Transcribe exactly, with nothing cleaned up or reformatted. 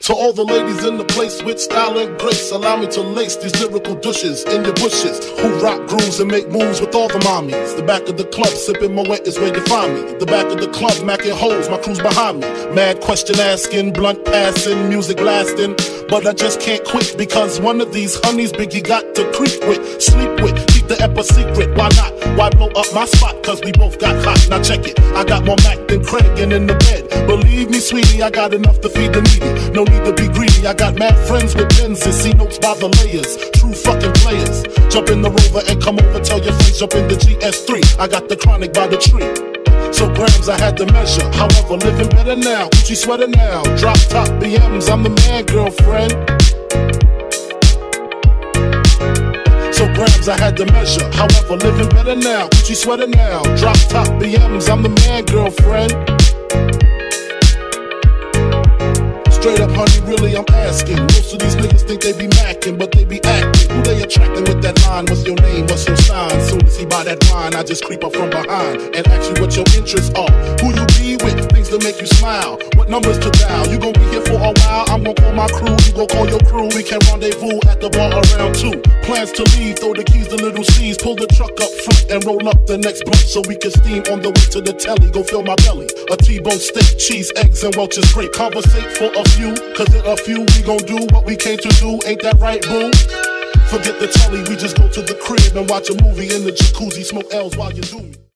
To all the ladies in the place with style and grace, allow me to lace these lyrical douches in your bushes who rock grooves and make moves with all the mommies. The back of the club sipping Moet is where you find me. The back of the club macking hoes, my crew's behind me. Mad question asking, blunt passing, music blasting, but I just can't quit because one of these honeys Biggie got to creep with, sleep with, keep the ep a secret. Why not? Why blow up my spot? Cause we both got hot. Now check it, I got more Mac than Craig and in the bed. Believe me, sweetie, I got enough to feed the needy. No need to be greedy, I got mad friends with pens and C notes by the layers. True fucking players. Jump in the Rover and come over, tell your friends, jump in the G S three. I got the chronic by the tree. So grams I had to measure. However, living better now. Gucci sweater now. Drop top B Ms, I'm the man, girlfriend. So grams I had to measure. However, living better now. Gucci sweater now. Drop top B Ms, I'm the man, girlfriend. Straight up, honey, really, I'm asking. Most of these niggas think they be macking, but they be acting. Who they attracting with that line? What's your name? What's your sign? Soon as he buy that wine, I just creep up from behind and ask you what your interests are. Who you be with? Things that make you smile. What numbers to dial? You gon' be here for a while. I'm gon' call my crew. You gon' call your crew. We can rendezvous at the bar around two. Plans to leave. Throw the keys to little C's. Pull the truck up front and roll up the next blunt so we can steam on the way to the telly. Go fill my belly. A T-bone steak, cheese, eggs, and Welch's grape. Conversate for a few, cause in a few we gon' do what we came to do. Ain't that right, boo? Forget the telly, we just go to the crib and watch a movie in the jacuzzi, smoke L's while you do me.